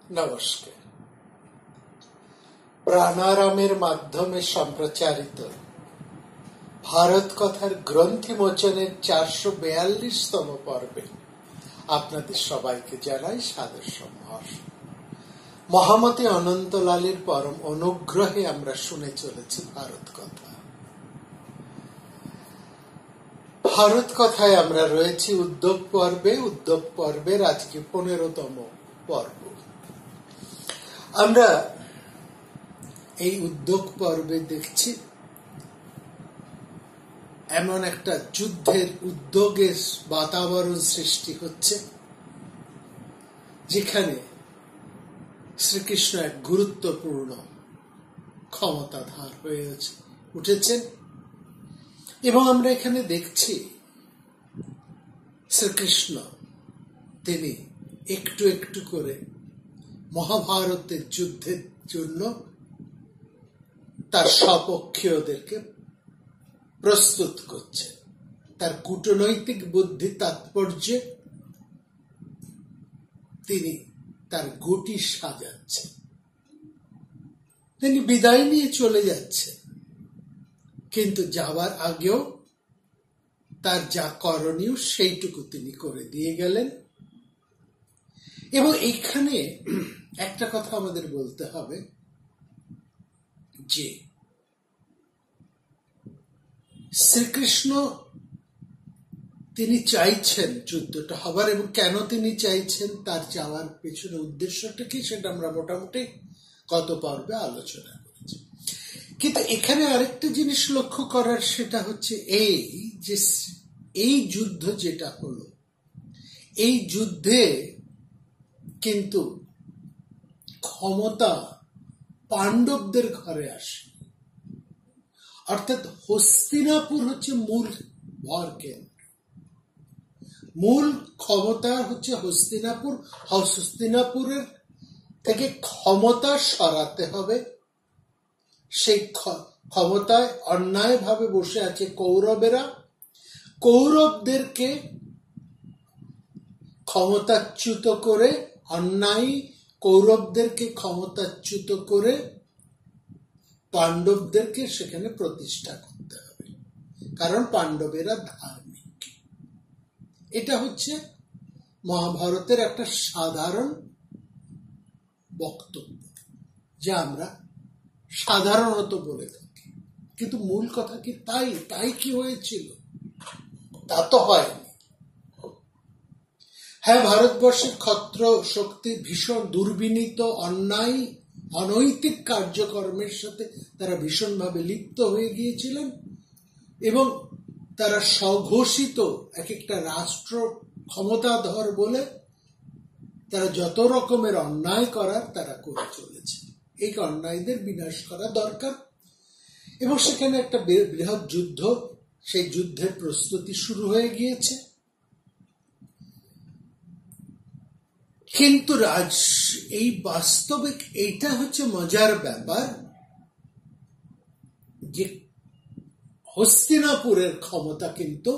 নমস্কার। প্রাণারামের মাধ্যমে সম্প্রচারিত ভারত কথার গ্রন্থি মোচনের 442তম পর্বে আপনাদের সবাইকে জানাই সাদর সম্ভাষণ। মহামতি অনন্তলালের পরম অনুগ্রহে আমরা শুনে চলেছি ভারত কথা। ভারত কথায় আমরা রয়েছি উদ্যোগ পর্বের আজকে 15তম পর্ব। আমরা এই উদ্যোগ পর্বে দেখছি এমন একটা যুদ্ধের উদ্যোগের বাতাবরণ সৃষ্টি হচ্ছে, যেখানে শ্রীকৃষ্ণ এক গুরুত্বপূর্ণ ক্ষমতাধর হয়ে উঠেছেন এবং আমরা এখানে দেখছি শ্রীকৃষ্ণ তিনি একটু একটু করে মহাভারতের যুদ্ধের জন্য তার স্বপক্ষীয়দেরকে প্রস্তুত করছে। তার কূটনৈতিক বুদ্ধি তাৎপর্যে তিনি তার গুটি সাজাচ্ছে। তিনি বিদায় নিয়ে চলে যাচ্ছে, কিন্তু যাওয়ার আগেও তার যা করণীয় সেইটুকু তিনি করে দিয়ে গেলেন। এবং এইখানে একটা কথা আমাদের বলতে হবে যে শ্রীকৃষ্ণ তিনি চাইছেন যুদ্ধটা হবার, এবং কেন তিনি চাইছেন তার যাওয়ার পেছনে উদ্দেশ্যটা কি সেটা আমরা মোটামুটি গত পর্বে আলোচনা করেছি। কিন্তু এখানে আরেকটা জিনিস লক্ষ্য করার, সেটা হচ্ছে এই যে এই যুদ্ধ যেটা হলো, এই যুদ্ধে কিন্তু ক্ষমতা পাণ্ডবদের ঘরে আসে, অর্থাৎ হস্তিনাপুর হচ্ছে মূল ভর কেন্দ্র, মূল ক্ষমতা হচ্ছে হস্তিনাপুর। হস্তিনাপুরের থেকে ক্ষমতা সরাতে হবে। সেই ক্ষমতায় অন্যায়ভাবে বসে আছে কৌরবেরা। কৌরবদেরকে ক্ষমতাচ্যুত করে, অন্যায় কৌরবদেরকে ক্ষমতাচ্যুত করে পাণ্ডবদেরকে সেখানে প্রতিষ্ঠা করতে হবে, কারণ পাণ্ডবেরা ধার্মিক। এটা হচ্ছে মহাভারতের একটা সাধারণ বক্তব্য, যা আমরা সাধারণত বলে থাকি। কিন্তু মূল কথা কি তাই কি হয়েছিল? তা তো হয়নি। হ্যাঁ, ভারতবর্ষের ক্ষত্র শক্তি ভীষণ দুর্বিনীত, অন্যায় অনৈতিক কার্যকর্মের সাথে তারা ভীষণভাবে লিপ্ত হয়ে গিয়েছিলেন এবং তারা স্বঘোষিত এক একটা রাষ্ট্র ক্ষমতাধর বলে তারা যত রকমের অন্যায় করার তারা করে চলেছে। এই অন্যায়দের বিনাশ করা দরকার এবং সেখানে একটা বৃহৎ যুদ্ধ, সেই যুদ্ধের প্রস্তুতি শুরু হয়ে গিয়েছে। কিন্তু এই বাস্তবিক এইটা হচ্ছে মজার ব্যাপার যে হস্তিনাপুরের ক্ষমতা কিন্তু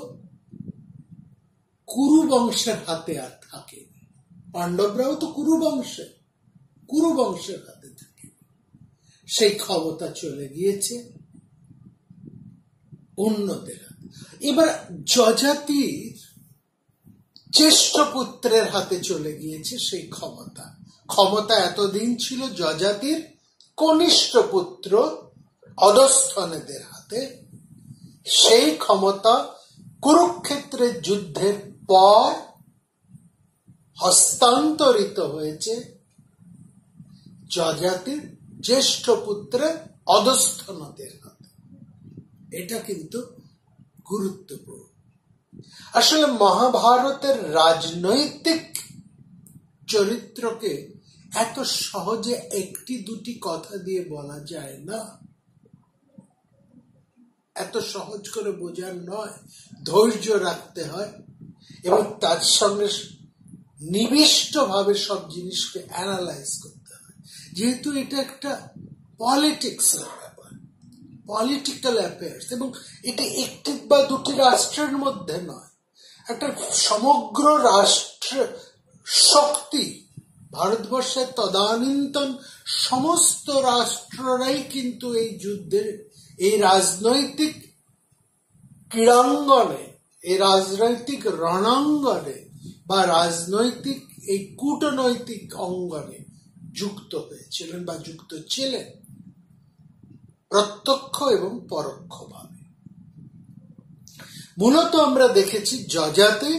কুরু বংশের হাতে আর থাকে। পাণ্ডবরাও তো কুরু বংশের হাতে থাকে। সেই ক্ষমতা চলে গিয়েছে অন্যদের হাতে। এবার যজাতির জ্যেষ্ঠ পুত্রের হাতে চলে গিয়েছে সেই ক্ষমতা এতদিন ছিল যজাতির কনিষ্ঠ পুত্র অধস্থনেদের হাতে। সেই ক্ষমতা কুরুক্ষেত্রের যুদ্ধের পর হস্তান্তরিত হয়েছে যজাতির জ্যেষ্ঠ পুত্রের অধস্থনদের হাতে। এটা কিন্তু গুরুত্বপূর্ণ। আসলে মহাভারতের রাজনৈতিক চরিত্রকে এত সহজে একটি দুটি কথা দিয়ে বলা যায় না, এত সহজ করে বোঝার নয়। ধৈর্য রাখতে হয় এবং তার সঙ্গে নিবিষ্টভাবে সব জিনিসকে অ্যানালাইজ করতে হয়, যেহেতু এটা একটা পলিটিক্সের ব্যাপার, পলিটিক্যাল অ্যাফেয়ার্স, এবং এটা একটি বা দুটি রাষ্ট্রের মধ্যে নয়, একটা সমগ্র রাষ্ট্র শক্তি ভারতবর্ষের তদানীন্তন সমস্ত রাষ্ট্ররাই কিন্তু এই যুদ্ধের, এই রাজনৈতিক ক্রীড়াঙ্গনে, এই রাজনৈতিক রণাঙ্গনে বা রাজনৈতিক এই কূটনৈতিক অঙ্গনে যুক্ত হয়েছিলেন বা যুক্ত ছিলেন প্রত্যক্ষ এবং পরোক্ষভাবে। মূলত আমরা দেখেছি যযাতি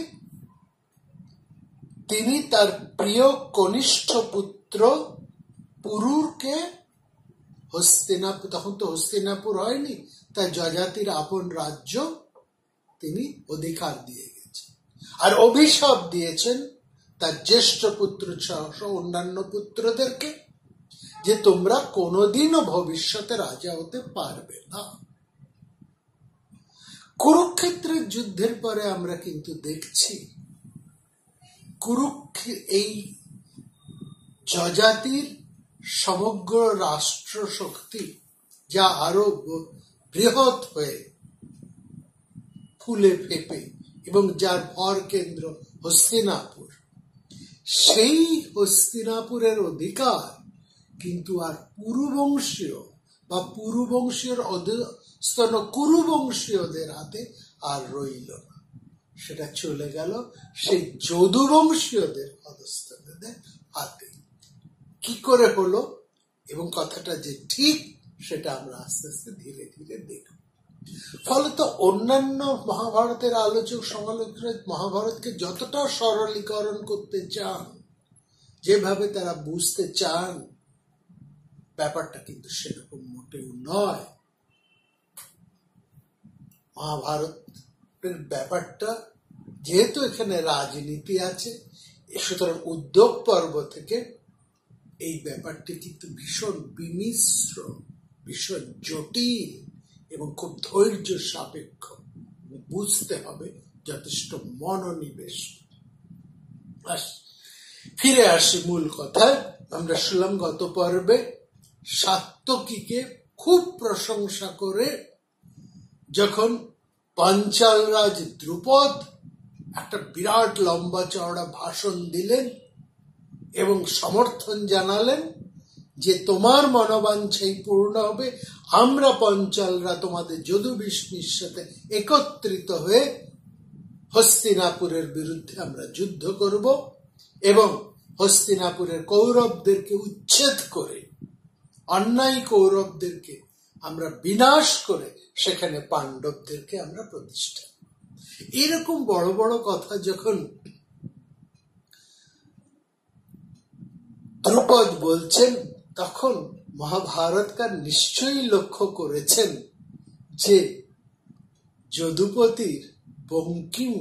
তিনি তার প্রিয় কনিষ্ঠ পুত্র পুরুরকে হস্তিনাপুর, তখন তো হস্তিনাপুর হয়নি, তাই যযাতির আপন রাজ্য তিনি অধিকার দিয়ে গেছেন। আর অভিশাপ দিয়েছেন তার জ্যেষ্ঠ পুত্র সহ অন্যান্য পুত্রদেরকে যে তোমরা কোনোদিনও ভবিষ্যতে রাজা হতে পারবে না। কুরুক্ষেত্রের যুদ্ধের পরে আমরা কিন্তু দেখছি এই যযাতির সমগ্র রাষ্ট্র শক্তি যা আরো বৃহৎ হয়ে ফুলে ফেপে এবং যার ভর কেন্দ্র হস্তিনাপুর, সেই হস্তিনাপুরের অধিকার কিন্তু আর পুরুবংশীয় বা পুরুবংশীয় অধস্তন কুরুবংশীয়দের হাতে আর রইল না, সেটা চলে গেল সেই যদুবংশীয়দের অধস্তনদের হাতে। কি করে হলো এবং কথাটা যে ঠিক সেটা আমরা আস্তে আস্তে ধীরে ধীরে দেখব। ফলত অন্যান্য মহাভারতের আলোচক সমালোচকরা মহাভারতকে যতটা সরলীকরণ করতে চান, যেভাবে তারা বুঝতে চান, ব্যাপারটা কিন্তু সেরকম মোটেও নয়। মহাভারতের ব্যাপারটা যেহেতু এখানে রাজনীতি আছে, সুতরাং উদ্যোগ পর্ব থেকে এই ব্যাপারটি কিন্তু ভীষণ বিমিশ্র, ভীষণ জটিল এবং খুব ধৈর্য সাপেক্ষ, বুঝতে হবে যথেষ্ট মনোনিবেশ। ফিরে আসি মূল কথায়। আমরা শুনলাম গত পর্বে সাত্যকীকে খুব প্রশংসা করে যখন পাঞ্চাল রাজ দ্রুপদ একটা বিরাট লম্বা চওড়া ভাষণ দিলেন এবং সমর্থন জানালেন যে তোমার মনোবাঞ্ছাই পূর্ণ হবে, আমরা পঞ্চালরা তোমাদের যদু বিষ্ণুর সাথে একত্রিত হয়ে হস্তিনাপুরের বিরুদ্ধে আমরা যুদ্ধ করব এবং হস্তিনাপুরের কৌরবদেরকে উচ্ছেদ করে, অন্যায় কৌরবদেরকে আমরা বিনাশ করে সেখানে পাণ্ডবদেরকে আমরা প্রতিষ্ঠা। এরকম বড় বড় কথা যখন দ্রুপদ বলছেন, তখন মহাভারতকার নিশ্চয়ই লক্ষ্য করেছেন যে যদুপতির বঙ্কিম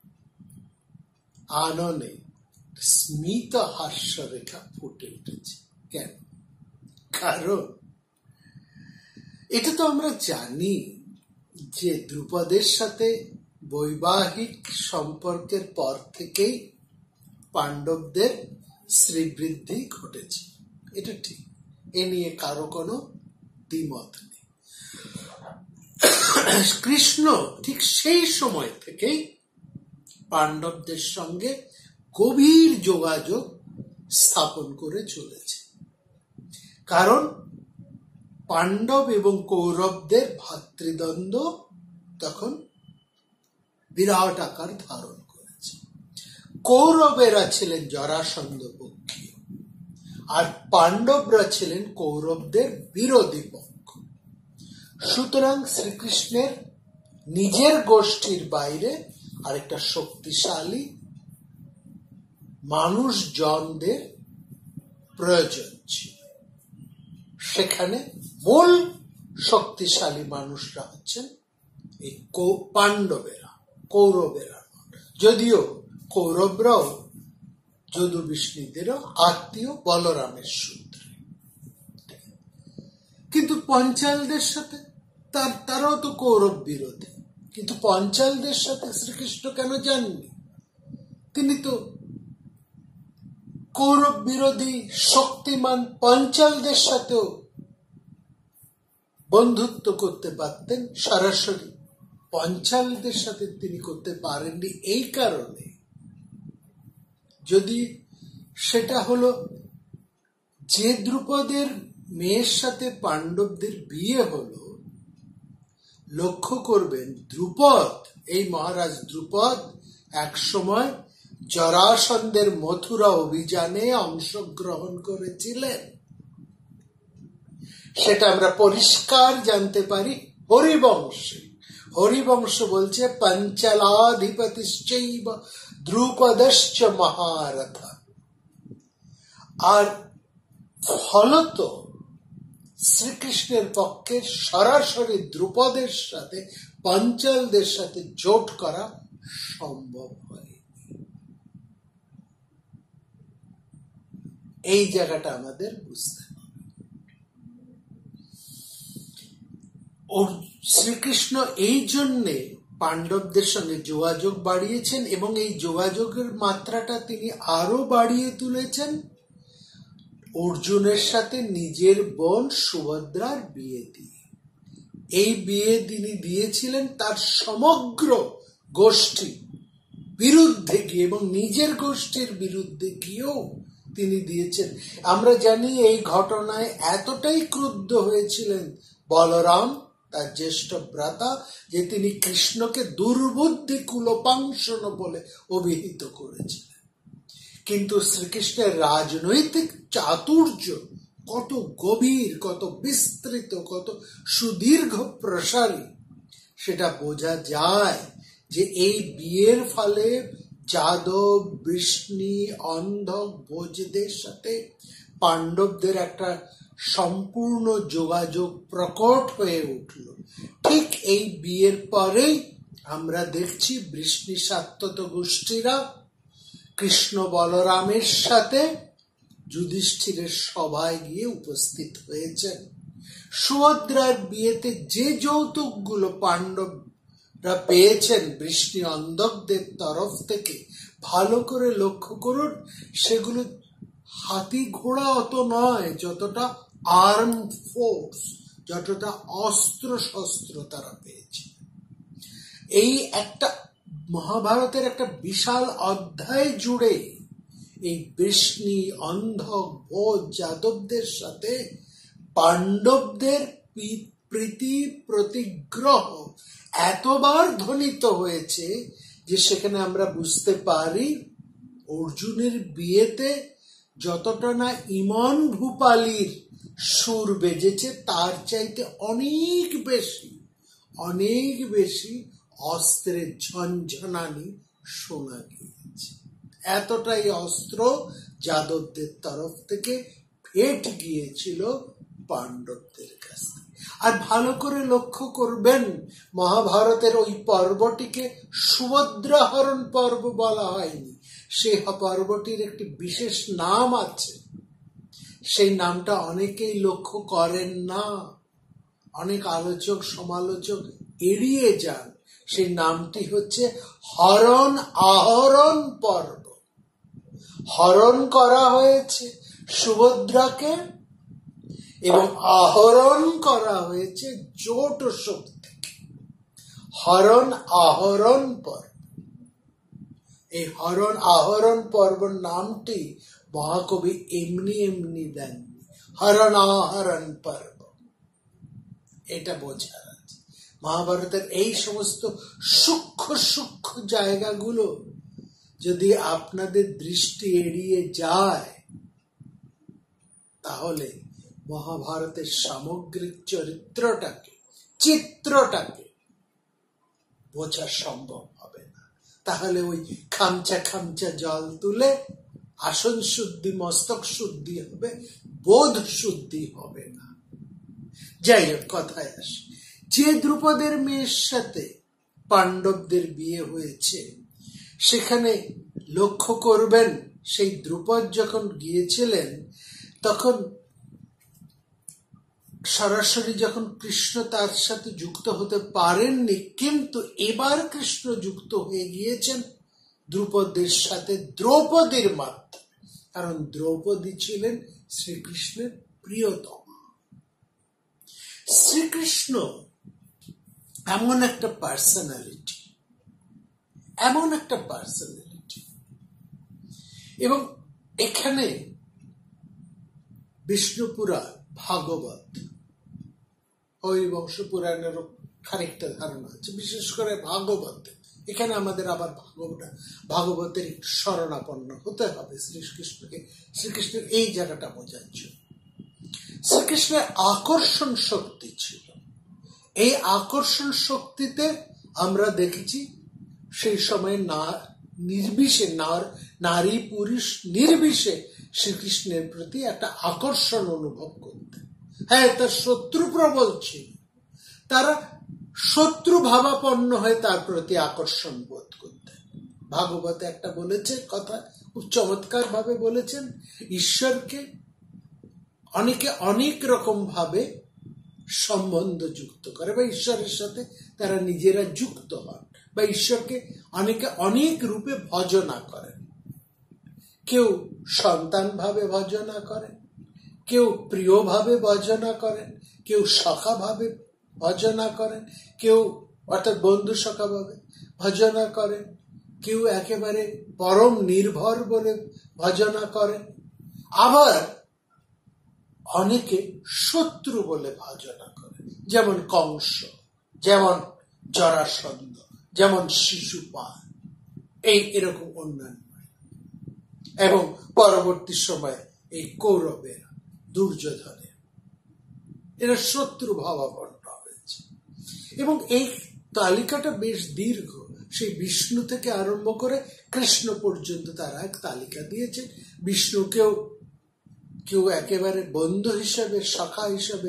আননে স্মিত হাস্যরেখা ফুটে উঠেছে। কেন? কারণ এটা তো আমরা জানি যে দ্রুপদের সাথে বৈবাহিক সম্পর্কের পর থেকেই পাণ্ডবদের শ্রীবৃদ্ধি ঘটেছে, এটা ঠিক, এ নিয়ে কারো কোনো দ্বিমত নেই। কৃষ্ণ ঠিক সেই সময় থেকেই পাণ্ডবদের সঙ্গে গভীর যোগাযোগ স্থাপন করে চলেছে, কারণ পাণ্ডব এবং কৌরবদের ভ্রাতৃদ্বন্দ্ব তখন বিরাট আকার ধারণ করেছে। কৌরবেরা ছিলেন জরাসন্ধ পক্ষীয় আর পাণ্ডবরা ছিলেন কৌরবদের বিরোধী পক্ষ। সুতরাং শ্রীকৃষ্ণের নিজের গোষ্ঠীর বাইরে আরেকটা শক্তিশালী মানুষজনদের প্রয়োজন ছিল। সেখানে মূল শক্তিশালী মানুষরা হচ্ছেন এই পাণ্ডবেরা, কৌরবেরা। যদিও কৌরবরাও যদু বিষ্ণুদেরও আত্মীয় বলরামের সূত্রে, কিন্তু পঞ্চালদের সাথে তারাও তো কৌরব বিরোধী, কিন্তু পঞ্চালদের সাথে শ্রীকৃষ্ণ কেন যাননি? তিনি তো কৌরব বিরোধী শক্তিমান পঞ্চালদের সাথেও বন্ধুত্ব করতে পারতেন সরাসরি। পঞ্চালদের সাথে তিনি করতে পারেননি এই কারণে, যদি সেটা হলো যে দ্রুপদের মেয়ের সাথে পাণ্ডবদের বিয়ে হলো, লক্ষ্য করবেন দ্রুপদ, এই মহারাজ দ্রুপদ এক সময় জরাসন্ধের মথুরা অভিযানে অংশগ্রহণ করেছিলেন। সেটা আমরা পরিষ্কার জানতে পারি হরিবংশে। হরিবংশ বলছে পঞ্চলাধিপতিশ্চৈব দ্রুপদশ্চ মহারথ। আর ফলত শ্রীকৃষ্ণের পক্ষে সরাসরি দ্রুপদের সাথে পাঞ্চালদের সাথে জোট করা সম্ভব হয়নি। এই জায়গাটা আমাদের বুঝতে হবে। শ্রীকৃষ্ণ এই জন্যে পাণ্ডবদের সঙ্গে যোগাযোগ বাড়িয়েছেন এবং এই যোগাযোগের মাত্রাটা তিনি আরো বাড়িয়ে তুলেছেন অর্জুনের সাথে নিজের বোন সুভদ্রার বিয়ে দিয়ে। এই বিয়ে তিনি দিয়েছিলেন তার সমগ্র গোষ্ঠী বিরুদ্ধে গিয়ে এবং নিজের গোষ্ঠীর বিরুদ্ধে গিয়েও তিনি দিয়েছেন। আমরা জানি এই ঘটনায় এতটাই ক্রুদ্ধ হয়েছিলেন বলরাম, তার জ্যেষ্ঠ ভ্রাতা, যে তিনি কৃষ্ণকে দুর্বুদ্ধি কুলোপাংশন বলে অভিহিত করেছিলেন। কিন্তু শ্রীকৃষ্ণের রাজনৈতিক চাতুর্য কত গভীর, কত বিস্তৃত, কত সুদীর্ঘ প্রসারী সেটা বোঝা যায় যে এই বিয়ের ফলে যাদব, বৃষ্ণি, অন্ধক, ভোজদের সাথে পাণ্ডবদের একটা সম্পূর্ণ যোগাযোগ প্রকট হয়ে উঠল। ঠিক এই বিয়ের পরেই আমরা দেখছি বৃষ্ণি সাত্যত গোষ্ঠীরা কৃষ্ণ বলরামের সাথে যুধিষ্ঠিরের সভায় গিয়ে উপস্থিত হয়েছেন। সুভদ্রার বিয়েতে যে যৌতুকগুলো পাণ্ডবরা পেয়েছেন বৃষ্ণি অন্ধকদের তরফ থেকে, ভালো করে লক্ষ্য করুন, সেগুলো হাতি ঘোড়া অত নয় যতটা আর্ম ফোর্স, যতটা অস্ত্র শস্ত্র তারা পেয়েছে। এই একটা মহাভারতের একটা বিশাল অধ্যায় জুড়ে এই বৃষ্ণি, অন্ধক, ভোজ, যাদবদের সাথে পাণ্ডবদের প্রীতি প্রতিগ্রহ এতবার ধ্বনিত হয়েছে যে সেখানে আমরা বুঝতে পারি অর্জুনের বিয়েতে যতটা না ইমন ভূপালীর সুর বেজেছে তার চাইতে অনেক বেশি অস্ত্রের ঝনঝনানি শোনা গিয়েছে। এতটাই অস্ত্র যাদবদের তরফ থেকে ফেট গিয়েছিল পাণ্ডবদের কাছে। আর ভালো করে লক্ষ্য করবেন, মহাভারতের ওই পর্বটিকে সুভদ্রাহরণ পর্ব বলা হয়নি। সেই পর্বটির একটি বিশেষ নাম আছে, সেই নামটা অনেকেই লক্ষ্য করেন না, অনেক আলোচক সমালোচক এড়িয়ে যান। সেই নামটি হচ্ছে হরণ আহরণ পর্ব। হরণ করা হয়েছে সুভদ্রাকে এবং আহরণ করা হয়েছে জোট শক্তিকে। হরণ আহরণ পর্ব। এই হরণ আহরণ পর্ব নামটি মহাকবি এমনি দেননি, হরণ আহরণ পর্ব, এটা বোঝার আছে। মহাভারতের এই সমস্ত সূক্ষ্ম জায়গাগুলো যদি আপনাদের দৃষ্টি এড়িয়ে যায় তাহলে মহাভারতের সামগ্রিক চিত্রটাকে বোঝা সম্ভব হবে না। তাহলে ওই খামচা জল তুলে আসন শুদ্ধি, মস্তক শুদ্ধি হবে, বোধ শুদ্ধি হবে না। যাই হোক, কথায় আসে, যে দ্রুপদের মেয়ের সাথে পাণ্ডবদের বিয়ে হয়েছে সেখানে লক্ষ্য করবেন, সেই দ্রুপদ যখন গিয়েছিলেন তখন সরাসরি যখন কৃষ্ণ তার সাথে যুক্ত হতে পারেননি, কিন্তু এবার কৃষ্ণ যুক্ত হয়ে গিয়েছেন দ্রুপদের সাথে দ্রৌপদীর মাধ্যমে, কারণ দ্রৌপদী ছিলেন শ্রীকৃষ্ণের প্রিয়তমা। শ্রীকৃষ্ণ এমন একটা পার্সোনালিটি এবং এখানে বিষ্ণুপুরাণ, ভাগবত, হরিবংশ পুরাণেরও খানিকটা ধারণা আছে, বিশেষ করে ভাগবত। এখানে আমাদের আবার ভাগবতের একটু শরণাপন্ন হতে হবে শ্রীকৃষ্ণের এই জায়গাটা বোঝার জন্য। শ্রীকৃষ্ণের আকর্ষণ শক্তি ছিল। এই আকর্ষণ শক্তিতে আমরা দেখেছি সেই সময় নারী পুরুষ নির্বিশে শ্রীকৃষ্ণের প্রতি একটা আকর্ষণ অনুভব করতেন। হ্যাঁ, তার শত্রু প্রবল ছিল, তারা শত্রু ভাবাপন্ন হয়ে তার প্রতি আকর্ষণ বোধ করতেন। ভাগবতে একটা বলেছে কথা, খুব চমৎকার ভাবে বলেছেন, ঈশ্বরকে অনেকে অনেক রকম ভাবে সম্বন্ধ যুক্ত করে, বা ঈশ্বরের সাথে তারা নিজেরা যুক্ত হন, বা ঈশ্বরকে অনেকে অনেক রূপে ভজনা করেন। কেউ সন্তান ভাবে ভজনা করেন, কেউ প্রিয় ভাবে ভজনা করেন, কেউ সখা ভাবে ভজনা করেন, কেউ অর্থাৎ বন্ধু সখা ভাবে ভজনা করেন, কেউ একেবারে পরম নির্ভর বলে ভজনা করেন, আবার অনেকে শত্রু বলে ভজনা করেন, যেমন কংস, যেমন জরাসন্ধ, যেমন শিশুপাল, এরকম অন্যান্য। এবং পরবর্তী সময়ে এই কৌরবের, দুর্যোধনের, এরা শত্রু ভাবাপন্ন হয়েছে। এবং এই তালিকাটা বেশ দীর্ঘ, সেই বিষ্ণু থেকে আরম্ভ করে কৃষ্ণ পর্যন্ত তারা এক তালিকা দিয়েছেন। বিষ্ণুকেও কেউ একেবারে বন্ধু হিসেবে, সখা হিসেবে,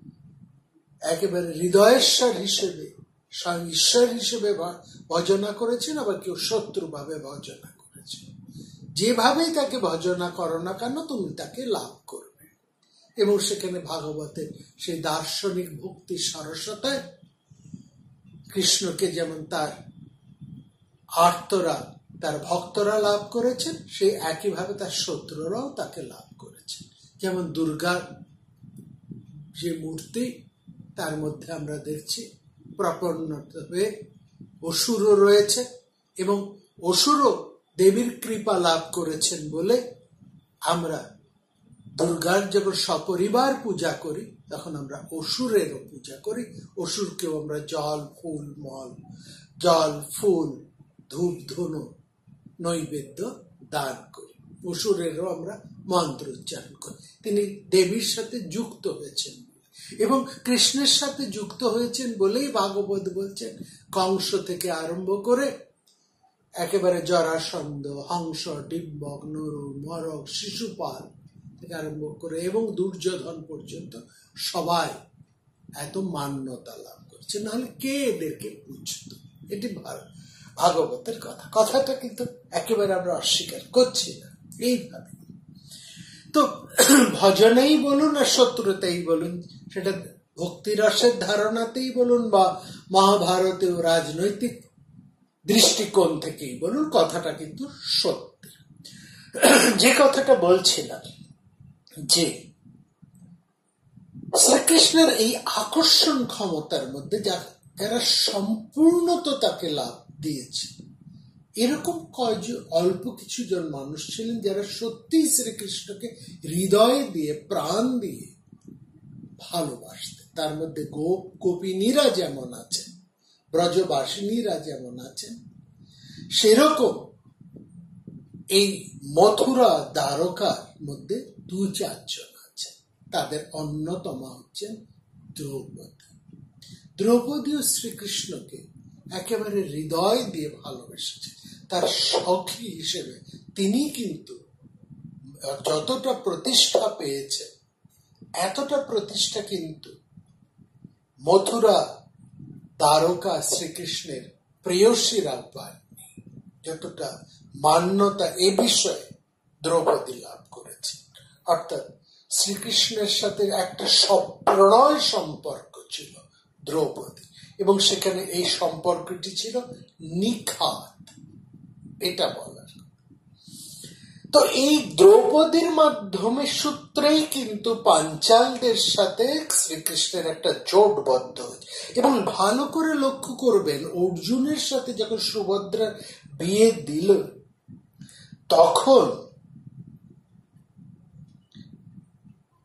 একেবারে হৃদয়েশ্বর হিসেবে, ঈশ্বর হিসেবে ভজনা করেছেন, আবার কেউ শত্রু ভাবে ভজনা করেছেন। যেভাবেই তাকে ভজনা করো না কেন, তুমি তাকে লাভ করবে। এবং সেখানে ভাগবতের সেই দার্শনিক ভক্তি সরসতায় কৃষ্ণকে যেমন তার আর্তরা, তার ভক্তরা লাভ করেছেন, সেই একইভাবে তার শত্রুরাও তাকে লাভ করেছেন। যেমন দুর্গার যে মূর্তি, তার মধ্যে আমরা দেখছি প্রপন্ন হয়ে অসুরও রয়েছে, এবং অসুরও দেবীর কৃপা লাভ করেছেন বলে আমরা দুর্গার যখন সপরিবার পূজা করি, তখন আমরা অসুরেরও পূজা করি। অসুরকেও আমরা জল ফুল ধূপ ধুনো নৈবেদ্য দান করি, অসুরেরও আমরা মন্ত্র উচ্চারণ করি। তিনি দেবীর সাথে যুক্ত হয়েছেন, এবং কৃষ্ণের সাথে যুক্ত হয়েছেন বলেই ভাগবত বলছেন, কংস থেকে আরম্ভ করে একেবারে জরাসন্ধ, হংস, ডিম্বক, নরু, মরক, শিশুপাল থেকে আরম্ভ করে এবং দুর্যোধন পর্যন্ত সবাই এত মান্যতা লাভ করছে, নাহলে কে এদেরকে বুঝত? এটি ভাগবতের কথা। কথাটা কিন্তু একেবারে আমরা অস্বীকার করছি না। এইভাবে তো ভজনেই বলুন আর শত্রুতেই বলুন, সেটা ভক্তিরসের ধারণাতেই বলুন বা মহাভারতীয় রাজনৈতিক দৃষ্টিকোণ থেকেই বলুন, কথাটা কিন্তু সত্যি। যে কথাটা বলছিলাম, যে শ্রীকৃষ্ণের এই আকর্ষণ ক্ষমতার মধ্যে যারা সম্পূর্ণত তাকে লাভ দিয়েছে, এরকম অল্প কিছু জন মানুষ ছিলেন যারা সত্যিই শ্রীকৃষ্ণকে হৃদয় দিয়ে, প্রাণ দিয়ে ভালোবাসতেন। তার মধ্যে গোপিনীরা যেমন আছেন, ব্রজবাসিনীরা যেমন আছেন, সেরকম এই মথুরা দ্বারকার মধ্যে 2-4 জন আছে। তাদের অন্যতমা হচ্ছেন দ্রৌপদী। দ্রৌপদীও শ্রীকৃষ্ণকে একেবারে হৃদয় দিয়ে ভালোবেসেছে। তার সখী হিসেবে তিনি কিন্তু যতটা প্রতিষ্ঠা পেয়েছে, এতটা প্রতিষ্ঠা কিন্তু মথুরা দ্বারকা শ্রীকৃষ্ণের প্রেয়সীরা পাননি, যতটা মান্যতা এ বিষয়ে দ্রৌপদী লাভ করেছে। অর্থাৎ শ্রীকৃষ্ণের সাথে একটা প্রণয় সম্পর্ক ছিল দ্রৌপদী, এবং সেখানে এই সম্পর্কটি ছিল নিখাত, এটা বলার। তো এই দ্রৌপদীর মাধ্যমে সূত্রেই কিন্তু পাঞ্চালদের সাথে শ্রীকৃষ্ণের একটা জোটবদ্ধ হয়েছে। এবং ভালো করে লক্ষ্য করবেন, অর্জুনের সাথে যখন সুভদ্রা বিয়ে দিল, তখন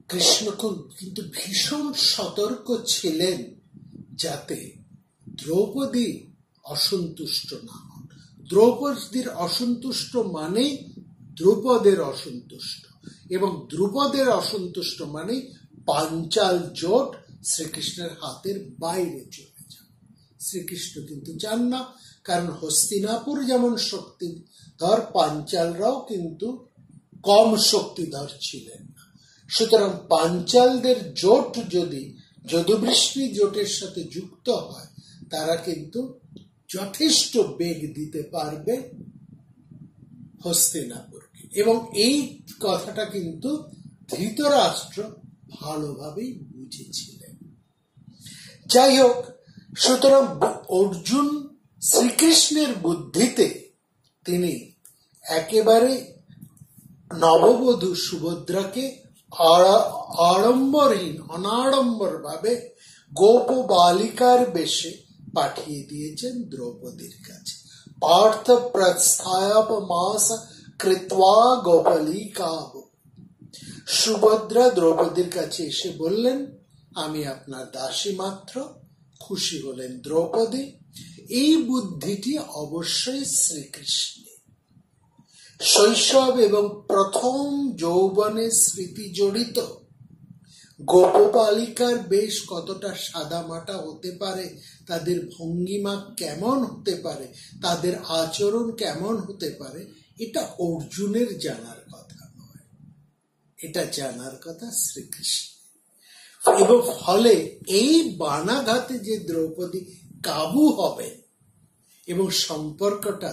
কৃষ্ণ কিন্তু ভীষণ সতর্ক ছিলেন যাতে দ্রৌপদী অসন্তুষ্ট না হন। দ্রৌপদীর অসন্তুষ্ট মানে দ্রুপদের অসন্তুষ্ট, এবং দ্রুপদের অসন্তুষ্ট মানে পাঞ্চাল জোট শ্রীকৃষ্ণের হাতের বাইরে চলে যাবে। শ্রীকৃষ্ণ কিন্তু চান না, কারণ হস্তিনাপুর যেমন শক্তিধর, পাঞ্চালরাও কিন্তু কম শক্তিধর ছিলেন না। সুতরাং পাঞ্চালদের জোট যদি যদুবৃষ্ণি জোটের সাথে যুক্ত হয়, তারা কিন্তু যথেষ্ট বেগ দিতে পারবে হস্তিনাপুরকে, এবং এই কথাটা কিন্তু ধৃতরাষ্ট্র ভালোভাবেই বুঝেছিলেন। যাই হোক, সুতরাং অর্জুন শ্রীকৃষ্ণের বুদ্ধিতে তিনি একেবারে নববধূ সুভদ্রাকে আড়ম্বরহীন অনাড়ম্বর ভাবে গোপ বালিকার বেশে পাঠিয়ে দিয়েছেন দ্রৌপদীর কাছে। পার্থ প্রস্থায়াপমাস কৃত্বা গোপালিকা। সুভদ্রা দ্রৌপদীর কাছে এসে বললেন, আমি আপনার দাসী মাত্র। খুশি হলেন দ্রৌপদী। এই বুদ্ধিটি অবশ্যই শ্রীকৃষ্ণের। শৈশব এবং প্রথম যৌবনের স্মৃতি জড়িত গোপবালিকার বেশ কতটা সাদামাটা হতে পারে, তাদের ভঙ্গিমা কেমন হতে পারে, তাদের আচরণ কেমন হতে পারে, এটা অর্জুনের জানার কথা নয়, এটা জানার কথা শ্রীকৃষ্ণ। এবং ফলে এই বানাঘাতে যে দ্রৌপদী কাবু হবে এবং সম্পর্কটা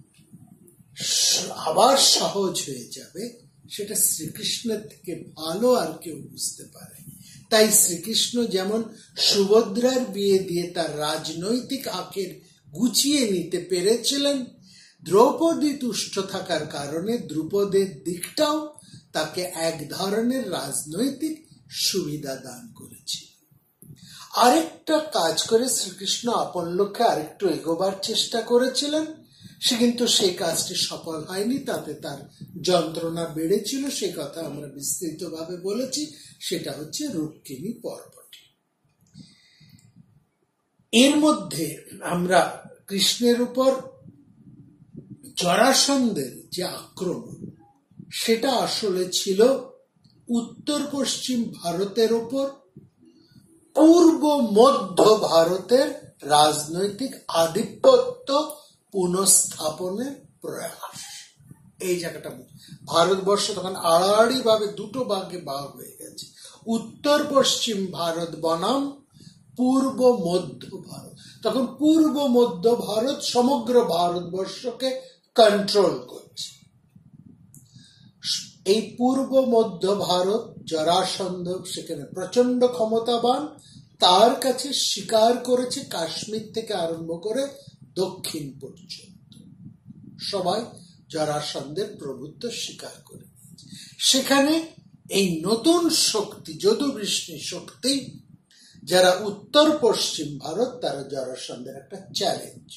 আবার সহজ হয়ে যাবে, সেটা শ্রীকৃষ্ণের থেকে ভালো আর কেউ বুঝতে পারে। তাই শ্রীকৃষ্ণ যেমন সুভদ্রার বিয়ে দিয়ে তার রাজনৈতিক আঁকের গুছিয়ে নিতে পেরেছিলেন, দ্রৌপদী তুষ্ট থাকার কারণে দ্রুপদের দিকটাও তাকে এক ধরনের রাজনৈতিক সুবিধা দান করেছিল। আরেকটা কাজ করে শ্রীকৃষ্ণ আপন লক্ষ্যে আরেকটু এগোবার চেষ্টা করেছিলেন, সে কিন্তু সেই কাজটি সফল হয়নি, তাতে তার যন্ত্রণা বেড়েছিল। সে কথা আমরা বিস্তৃতভাবে বলেছি, সেটা হচ্ছে রুক্মিণী পর্বটি। এর মধ্যে আমরা কৃষ্ণের উপর জরাসন্ধের যে আক্রমণ, সেটা আসলে ছিল উত্তর পশ্চিম ভারতের উপর পূর্ব মধ্য ভারতের রাজনৈতিক আধিপত্য পুনঃস্থাপনের প্রয়াস। এই জায়গাটা ভারতবর্ষ তখন আড়াআড়ি ভাবে দুটো ভাগে ভাগ হয়ে গেছে, উত্তর পশ্চিম ভারত বনাম পূর্ব মধ্য ভারত। তখন পূর্ব মধ্য ভারত সমগ্র ভারতবর্ষকে কন্ট্রোল করছে। এই পূর্ব মধ্য ভারত জরাসন্ধ সেখানে প্রচন্ড ক্ষমতাবান, তার কাছে স্বীকার করেছে কাশ্মীর থেকে আরম্ভ করে দক্ষিণ পর্যন্ত সবাই জরাসন্ধের প্রভুত্ব স্বীকার করে নিয়েছে। সেখানে এই নতুন শক্তি যদুবৃষ্ণি শক্তি, যারা উত্তর পশ্চিম ভারত, তারা জরাসন্ধের একটা চ্যালেঞ্জ।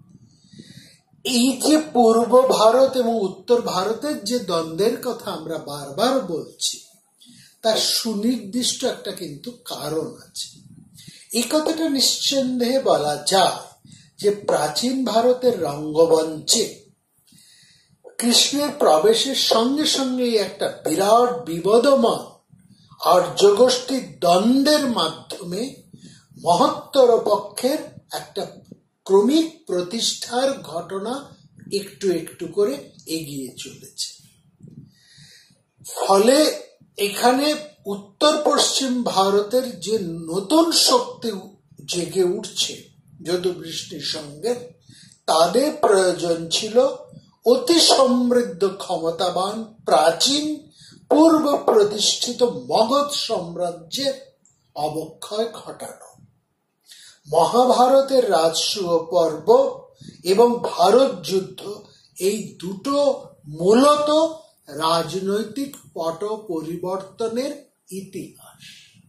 এই যে পূর্ব ভারত এবং উত্তর ভারতের যে দ্বন্দ্বের কথা আমরা বারবার বলছি, তার সুনির্দিষ্ট একটা কিন্তু কারণ আছে। এই কথাটা নিঃসন্দেহে বলা যায় যে প্রাচীন ভারতের রঙ্গমঞ্চে কৃষ্ণের প্রবেশের সঙ্গে সঙ্গে একটা বিরাট বিবদমান আর্যগোষ্ঠীর দ্বন্দ্বের মাধ্যমে মহত্তর পক্ষের একটা ক্রমিক প্রতিষ্ঠার ঘটনা একটু একটু করে এগিয়ে চলেছে। ফলে এখানে উত্তর পশ্চিম ভারতের যে নতুন শক্তি জেগে উঠছে যদুবৃষ্ণির সঙ্গে, তাদের প্রয়োজন ছিল অতি সমৃদ্ধ ক্ষমতাবান প্রাচীন পূর্ব প্রতিষ্ঠিত মগধ সাম্রাজ্যের অবক্ষয় ঘটানো। মহাভারতের রাজসূয় পর্ব এবং ভারত যুদ্ধ, এই দুটো মূলত রাজনৈতিক পট পরিবর্তনের ইতিহাস।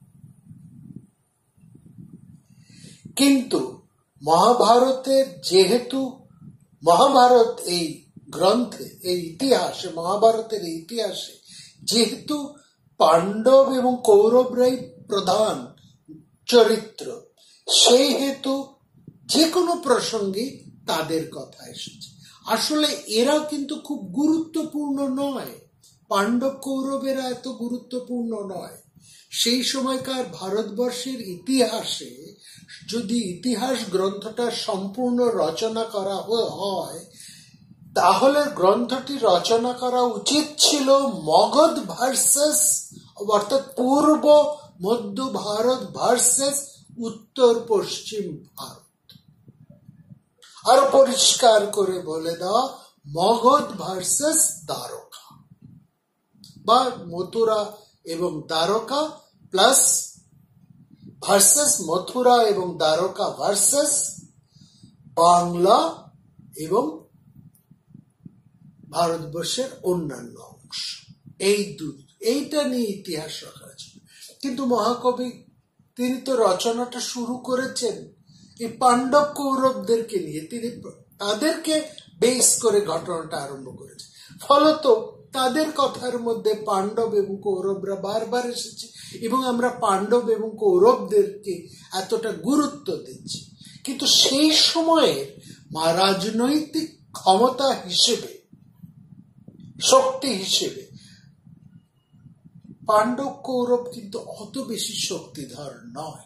কিন্তু মহাভারতের যেহেতু মহাভারত এই গ্রন্থে, এই ইতিহাসে, মহাভারতের এই ইতিহাসে যেহেতু পাণ্ডব এবং কৌরবরাই প্রধান চরিত্র, সেই হেতু যে কোনো প্রসঙ্গে তাদের কথা এসেছে। আসলে এরা কিন্তু খুব গুরুত্বপূর্ণ নয়, পাণ্ডব কৌরবেরা এত গুরুত্বপূর্ণ নয়। সেই সময়কার ভারতবর্ষের ইতিহাসে যদি ইতিহাস গ্রন্থটা সম্পূর্ণ রচনা করা হয়, তাহলে গ্রন্থটি রচনা করা উচিত ছিল মগধ ভার্সেস, অর্থাৎ পূর্ব মধ্য ভারত ভার্সেস উত্তর পশ্চিম ভারত। আরো পরিষ্কার করে বলে দেওয়া মগধ ভার্সেস দ্বারকা, বা মথুরা এবং দ্বারকা প্লাস ভার্সেস মথুরা এবং দ্বারকা ভার্সেস বাংলা এবং ভারতবর্ষের অন্যান্য অংশ। এইটা নিয়ে ইতিহাস রাখা ছিল। কিন্তু মহাকবি তিনি তো রচনাটা শুরু করেছেন এই পাণ্ডব কৌরবদেরকে নিয়ে, তিনি তাদেরকে বেস করে ঘটনাটা আরম্ভ করেছেন। ফলত তাদের কথার মধ্যে পাণ্ডব এবং কৌরবরা বারবার এসেছে এবং আমরা পাণ্ডব এবং কৌরবদেরকে এতটা গুরুত্ব দিচ্ছি। কিন্তু সেই সময়ের রাজনৈতিক ক্ষমতা হিসেবে, শক্তি হিসেবে পাণ্ডব কৌরব কিন্তু অত বেশি শক্তিধর নয়।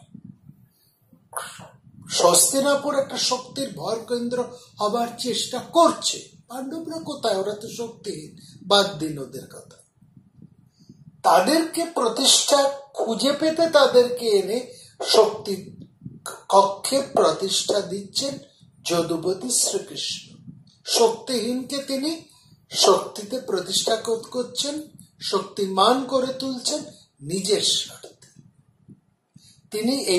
হস্তিনাপুর একটা শক্তির ভর কেন্দ্র হবার চেষ্টা করছে, পাণ্ডবরা কোথায়, ওরা তো শক্তিহীন, বাদ দিন ওদের কথা। তাদেরকে প্রতিষ্ঠা খুঁজে পেতে তাদেরকে এনে শক্তি কক্ষে প্রতিষ্ঠা দিচ্ছেন যদুপতি শ্রীকৃষ্ণ। শক্তিহীনকে তিনি শক্তিতে প্রতিষ্ঠা করছেন, শক্তিমান করে তুলছেন নিজের স্বার্থে। তিনি এই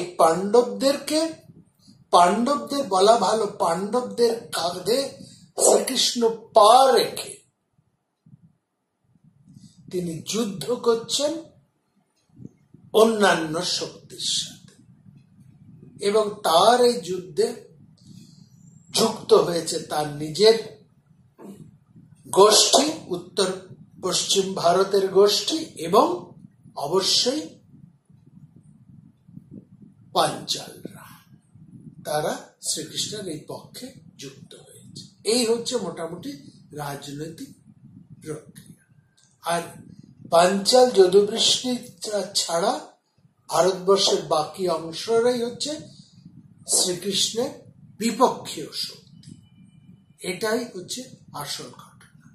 পাণ্ডবদের বলা ভালো, পাণ্ডবদের কাঁধে শ্রীকৃষ্ণ পা রেখে তিনি যুদ্ধ করছেন অন্যান্য শক্তির সাথে, এবং তার এই যুদ্ধে যুক্ত হয়েছে তার নিজের গোষ্ঠী, উত্তর পশ্চিম ভারতের গোষ্ঠী, এবং অবশ্যই পাঞ্চালরা, তারা শ্রীকৃষ্ণের এই পক্ষে যুক্ত হয়েছে। এই হচ্ছে মোটামুটি রাজনৈতিক প্রক্রিয়া। আর পাঞ্চাল যদুবৃষ্টি ছাড়া ভারতবর্ষের বাকি অংশরাই হচ্ছে শ্রীকৃষ্ণের বিপক্ষীয় শক্তি। এটাই হচ্ছে আসল ঘটনা।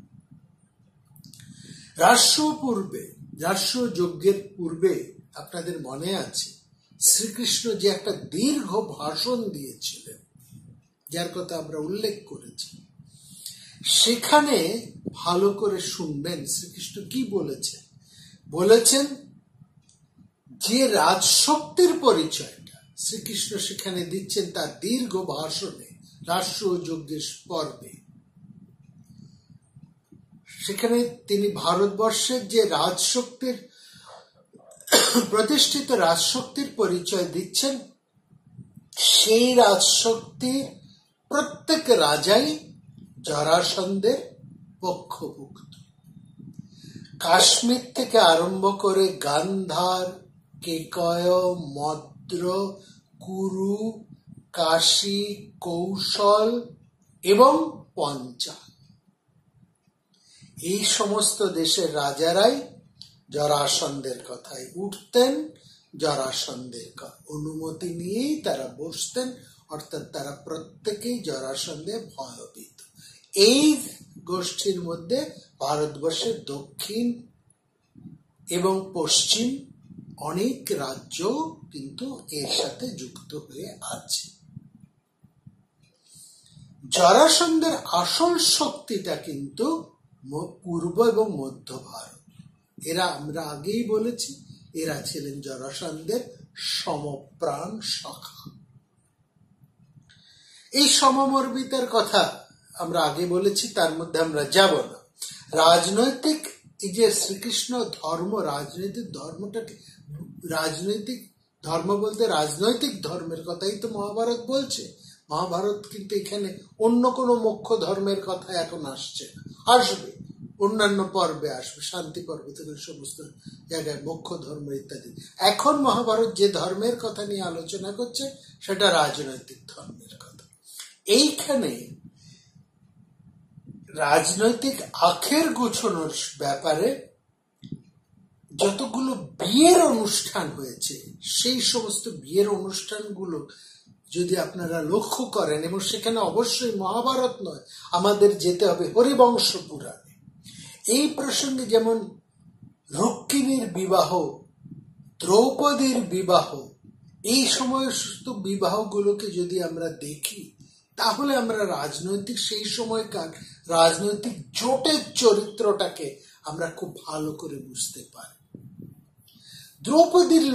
রাষ্ট্র যজ্ঞের পূর্বে আপনাদের মনে আছে শ্রীকৃষ্ণ যে একটা দীর্ঘ ভাষণ দিয়েছিলেন, যার কথা আমরা উল্লেখ করেছি। সেখানে ভালো করে শুনবেন শ্রীকৃষ্ণ কি বলেছেন। বলেছেন যে রাজশক্তির পরিচয়টা শ্রীকৃষ্ণ সেখানে দিচ্ছেন তার দীর্ঘ ভাষণে, রাষ্ট্র যজ্ঞের পর্বে। সেখানে তিনি ভারতবর্ষের যে রাজশক্তির প্রতিষ্ঠিত রাজশক্তির পরিচয় দিচ্ছেন, সেই রাজশক্তি প্রত্যেক রাজাই জরাসন্ধের পক্ষভুক্ত। কাশ্মীর থেকে আরম্ভ করে গান্ধার, কেকয়, মদ্র, কুরু, কাশী, কৌশল এবং পঞ্চাল, এই সমস্ত দেশের রাজারাই জরাসন্ধের কথায় উঠতেন, জরাসন্ধের অনুমতি নিয়েই তারা বসতেন, অর্থাৎ তারা প্রত্যেকেই জরাসন্ধে ভয়ভীত। এই গোষ্ঠীর মধ্যে ভারতবর্ষের দক্ষিণ এবং পশ্চিম অনেক রাজ্য কিন্তু এর সাথে যুক্ত হয়ে আছে। জরাসন্ধের আসল শক্তিটা কিন্তু পূর্ব এবং মধ্য ভারত। এরা, আমরা আগেই বলেছি, এরা ছিলেন জরাসন্ধের সমপ্রাণ সখা। এই সমমর্মিতার কথা আমরা আগে বলেছি, তার মধ্যে আমরা যাব না। রাজনৈতিক, এই যে শ্রীকৃষ্ণ ধর্ম, রাজনৈতিক ধর্মটাকে, রাজনৈতিক ধর্ম বলতে রাজনৈতিক ধর্মের কথাই তো মহাভারত বলছে। মহাভারত কিন্তু এখানে অন্য কোনো মুখ্য ধর্মের কথা এখন আসছে না, আসবে, অন্যান্য পর্বে আসবে, শান্তি পর্ব থেকে সমস্ত জায়গায় মোক্ষ ধর্ম ইত্যাদি। এখন মহাভারত যে ধর্মের কথা নিয়ে আলোচনা করছে সেটা রাজনৈতিক ধর্মের কথা। এইখানে রাজনৈতিক আখের গোছানোর ব্যাপারে যতগুলো বিয়ের অনুষ্ঠান হয়েছে, সেই সমস্ত বিয়ের অনুষ্ঠানগুলো যদি আপনারা লক্ষ্য করেন, এবং সেখানে অবশ্যই মহাভারত নয়, আমাদের যেতে হবে হরিবংশ পুরাণে। এই প্রসঙ্গে যেমন রুক্মিণীর বিবাহ, দ্রৌপদীর বিবাহ, এই সমস্ত বিবাহগুলোকে যদি আমরা দেখি, তাহলে আমরা রাজনৈতিক সেই সময়কার রাজনৈতিক জোটের চরিত্রটাকে আমরা খুব ভালো করে বুঝতে পারি। দ্রৌপদীর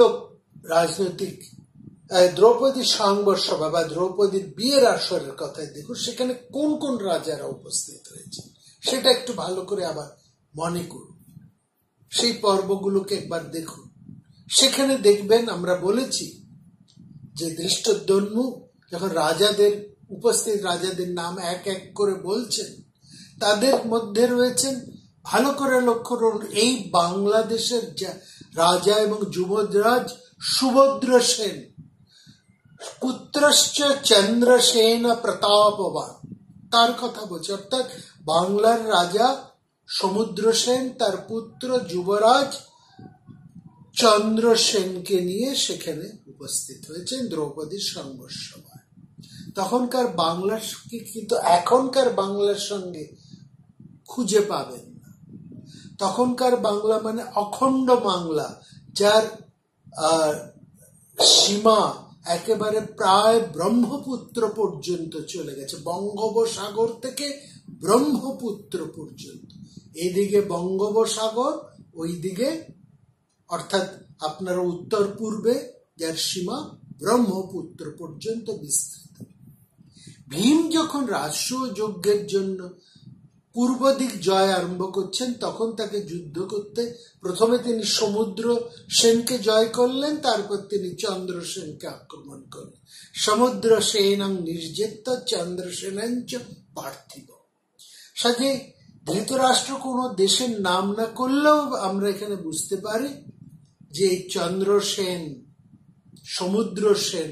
দ্রৌপদীর সাংবর্ষভা বা দ্রৌপদীর বিয়ের আসরের কথায় দেখুন, সেখানে কোন কোন রাজারা উপস্থিত হয়েছে সেটা একটু ভালো করে আবার মনে করুন, সেই পর্বগুলোকে একবার দেখুন। সেখানে দেখবেন, আমরা বলেছি যে ধৃষ্টদ্যুম্ন যখন উপস্থিত রাজাদের নাম এক এক করে বলছেন, তাদের মধ্যে রয়েছেন, ভালো করে লক্ষ্য করুন, এই বাংলাদেশের রাজা এবং যুবরাজ সুভদ্র সেন, পুত্রশ্চ চন্দ্রসেন প্রতাপবান, তার কথা বলছে। অর্থাৎ বাংলার রাজা সমুদ্র সেন তার পুত্র যুবরাজ চন্দ্রসেনকে নিয়ে সেখানে উপস্থিত হয়েছেন দ্রৌপদীর সংবর্ষভায়। তখনকার বাংলার কিন্তু এখনকার বাংলার সঙ্গে খুঁজে পাবেন না। তখনকার বাংলা মানে অখণ্ড বাংলা, যার সীমা একেবারে প্রায় ব্রহ্মপুত্র পর্যন্ত চলে গেছে, বঙ্গোপসাগর থেকে ব্রহ্মপুত্র পর্যন্ত। এইদিকে বঙ্গোপসাগর, ওইদিকে অর্থাৎ আপনার উত্তর পূর্বে যার সীমা ব্রহ্মপুত্র পর্যন্ত বিস্তৃত। ভীম যখন রাজসূয় যজ্ঞের জন্য পূর্ব দিক জয় আরম্ভ করছেন, তখন তাকে যুদ্ধ করতে প্রথমে তিনি সমুদ্র সেনকে জয় করলেন, তারপর তিনি চন্দ্রসেনকে আক্রমণ করলেন। সমুদ্র সেনং নির্জিত চন্দ্রসেনঞ্চ পার্থিব। সাথে ধৃতরাষ্ট্র কোনো দেশের নাম না করলেও আমরা এখানে বুঝতে পারি যে চন্দ্রসেন, সমুদ্র সেন,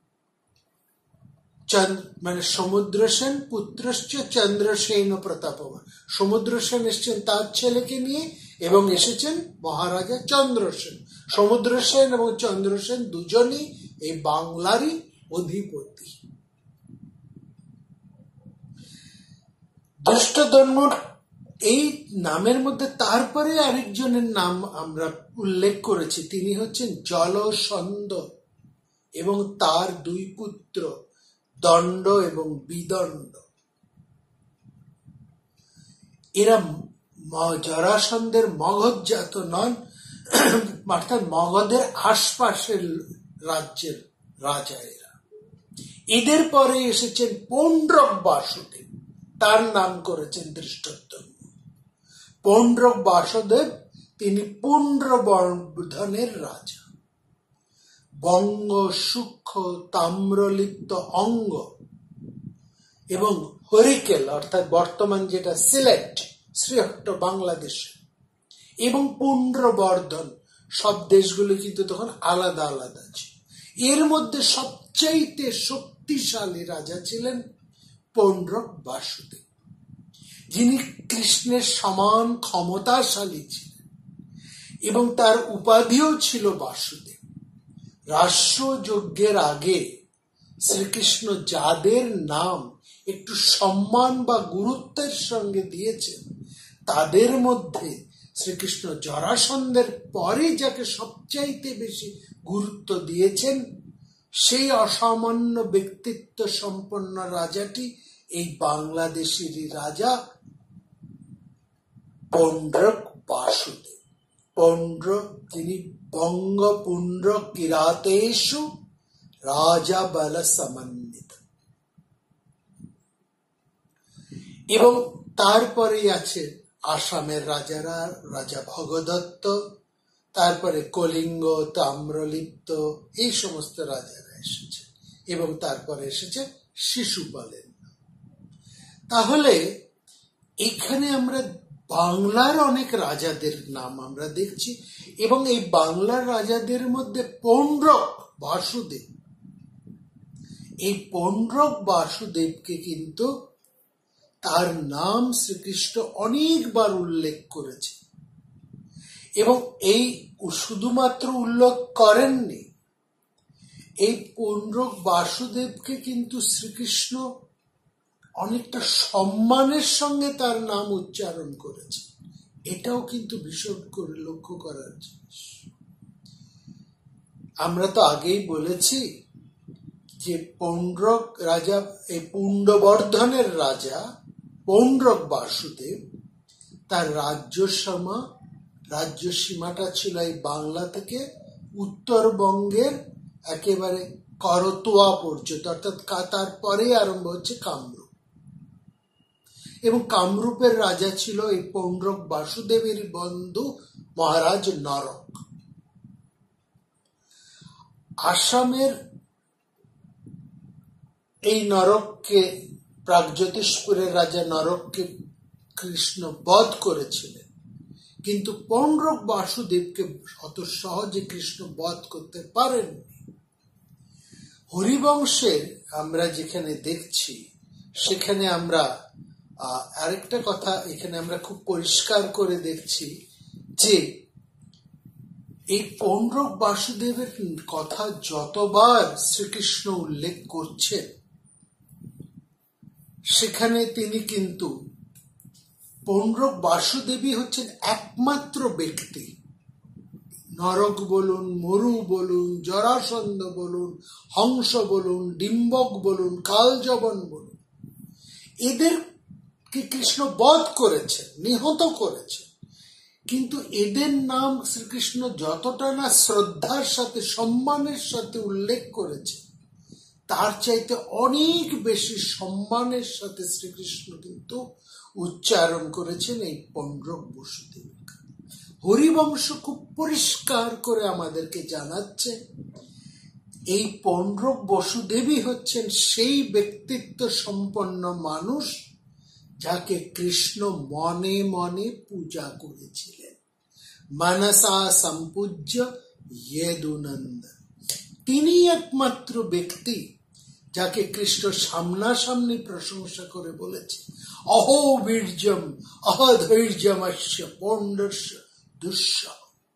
মানে সমুদ্র সেন পুত্রশ্চ চন্দ্রসেন প্রতাপবান। সমুদ্র সেন এসছেন তার ছেলেকে নিয়ে এবং এসেছেন মহারাজা চন্দ্রসেন। সমুদ্র সেন এবং চন্দ্রসেন দুজনই এই বাংলারই অধিপতি। ধৃষ্টদ্যুম্নর এই নামের মধ্যে তারপরে আরেকজনের নাম আমরা উল্লেখ করেছি, তিনি হচ্ছেন জলসন্ধ এবং তার দুই পুত্র দণ্ড এবং বিদণ্ড। এরা জরাসন্ধের মগধজাত নন, অর্থাৎ মগধের আশপাশের রাজ্যের রাজা এরা। এদের পরে এসেছেন পৌণ্ড্রক বাসুদেব, তার নাম করেছেন ধৃষ্টদ্যুম্ন। পৌণ্ড্রক বাসুদেব তিনি পুণ্ড্রবর্ধনের রাজা। বঙ্গ, সূক্ষ্ম, তাম্রলিপ্ত অঙ্গ এবং হরিকেল অর্থাৎ বর্তমান যেটা সিলেট, শ্রীহট্ট বাংলাদেশে, এবং পুণ্ড্রবর্ধন, সব দেশগুলো কিন্তু তখন আলাদা আলাদা ছিল। এর মধ্যে সবচাইতে শক্তিশালী রাজা ছিলেন পৌণ্ড্রক বাসুদেব, যিনি কৃষ্ণের সমান ক্ষমতাশালী ছিলেন এবং তার উপাধিও ছিল বাসুদেব। রাজসূয় আগে শ্রীকৃষ্ণ যাদের নাম একটু সম্মান বা গুরুত্বের সঙ্গে দিয়েছেন, তাদের মধ্যে শ্রীকৃষ্ণ জরাসন্ধের পরে যাকে সবচাইতে বেশি গুরুত্ব দিয়েছেন, সেই অসামান্য ব্যক্তিত্ব সম্পন্ন রাজাটি এই বাংলাদেশেরই রাজা পৌণ্ড্রক বাসুদেব। পৌণ্ড্রক তিনি বঙ্গপুণ্ড্র কিরাতেষু রাজা বল সমন্বিত। এবং তারপরে আছে আসামের রাজারা, রাজা ভগদত্ত, তারপরে কলিঙ্গ, তাম্রলিপ্ত, এই সমস্ত রাজারা এসেছে এবং তারপরে এসেছে শিশুপালের। তাহলে এখানে আমরা বাংলার অনেক রাজাদের নাম আমরা দেখছি, এবং এই বাংলার রাজাদের মধ্যে পৌণ্ড্রক বাসুদেব, এই পৌণ্ড্রক বাসুদেবকে কিন্তু তার নাম শ্রীকৃষ্ণ অনেকবার উল্লেখ করেছে, এবং এই শুধুমাত্র উল্লেখ করেননি, এই পৌণ্ড্রক বাসুদেবকে কিন্তু শ্রীকৃষ্ণ অনেকটা সম্মানের সঙ্গে তার নাম উচ্চারণ করেছে। এটাও কিন্তু ভীষণ করে লক্ষ্য করার জিনিস। আমরা তো আগেই বলেছি যে পৌণ্ড্রক রাজা, এই পুণ্ডবর্ধনের রাজা পৌণ্ড্রক বাসুদেব, তার রাজ্য সীমাটা ছিল এই বাংলা থেকে উত্তরবঙ্গের একেবারে করতোয়া পর্যন্ত, অর্থাৎ তারপরে আরম্ভ হচ্ছে কামরূপ, এবং কামরূপের রাজা ছিল এই পৌণ্ড্রক বাসুদেবের বন্ধু মহারাজ নরক। আসামের এই নরককে, প্রাগজ্যোতিষপুরের রাজা নরককে কৃষ্ণ বধ করেছিলেন, কিন্তু পৌণ্ড্রক বাসুদেবকে অত সহজে কৃষ্ণ বধ করতে পারেননি। হরিবংশের আমরা যেখানে দেখছি, সেখানে আমরা আরেকটা কথা এখানে আমরা খুব পরিষ্কার করে দেখছি যে এই পৌণ্ড্রক বাসুদেবের কথা যতবার শ্রীকৃষ্ণ উল্লেখ করছেন, সেখানে তিনি কিন্তু পৌণ্ড্রক বাসুদেবী হচ্ছেন একমাত্র ব্যক্তি, নরক বলুন, মরু বলুন, জরাসন্ধ বলুন, হংস বলুন, ডিম্বক বলুন, কালযবন বলুন, এদেরকে কৃষ্ণ বধ করেছেন, নিহত করেছেন, কিন্তু এদের নাম শ্রীকৃষ্ণ যতটা না শ্রদ্ধার সাথে, সম্মানের সাথে উল্লেখ করেছে, তার চাইতে অনেক বেশি সম্মানের সাথে শ্রীকৃষ্ণ কিন্তু উচ্চারণ করেছেন এই পৌণ্ড্রক বাসুদেব। হরিবংশ খুব পরিষ্কার করে আমাদেরকে জানাচ্ছে এই পৌণ্ড্রক বাসুদেবী হচ্ছেন সেই ব্যক্তিত্ব সম্পন্ন মানুষ যাকে কৃষ্ণ মনে মনে পূজা করেছিলেন। মানসা সম্পূজ্য ইয়েদুনন্দ, তিনি একমাত্র ব্যক্তি যাকে কৃষ্ণ সামনাসামনি প্রশংসা করে বলেছে, অহো বীর্যম অহধৈর্যমস্য পৌণ্ডস্য দুঃসহ।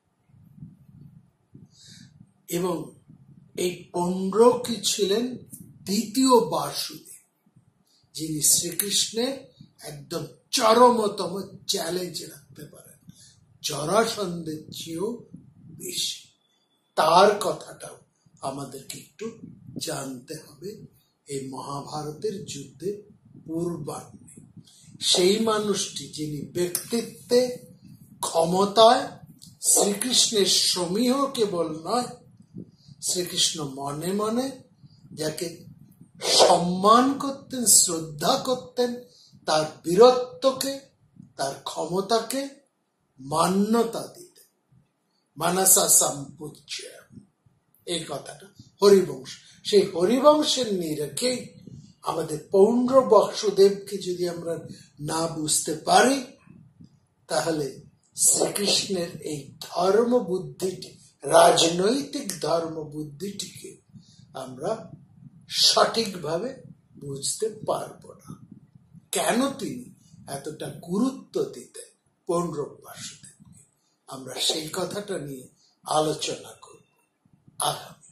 এবং এই পৌণ্ড্রকই ছিলেন দ্বিতীয় বাসুদেব, যিনি শ্রীকৃষ্ণের একদম চরমতম চ্যালেঞ্জ রাখতে পারেন, জরাসন্ধের চেয়েও বেশি। তার কথাটাও আমাদেরকে একটু জানতে হবে এই মহাভারতের যুদ্ধের পূর্বাহ্নে। সেই মানুষটি যিনি ব্যক্তিত্বে, ক্ষমতায় শ্রীকৃষ্ণের সমীহ কেবল নয়, শ্রীকৃষ্ণ মনে মনে যাকে সম্মান করতেন, শ্রদ্ধা করতেন, তার বীরত্বকে, তার ক্ষমতাকে মান্যতা দিতেন। মানসা সম্পূজ্য, এই কথাটা হরিবংশ, সেই হরিবংশের নিরেখে আমাদের পৌণ্ড্রক বাসুদেবকে যদি আমরা না বুঝতে পারি, তাহলে শ্রীকৃষ্ণের এই ধর্ম বুদ্ধিটি, রাজনৈতিক ধর্ম বুদ্ধিটিকে আমরা সঠিকভাবে বুঝতে পারব না। কেন তিনি এতটা গুরুত্ব দিতেন পৌণ্ড্রক বাসুদেবকে, আমরা সেই কথাটা নিয়ে আলোচনা করব আগামী